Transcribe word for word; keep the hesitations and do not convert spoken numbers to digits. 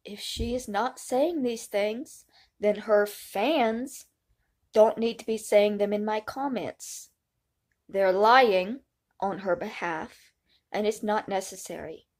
If she is not saying these things, then her fans don't need to be saying them in my comments. They're lying on her behalf, and it's not necessary.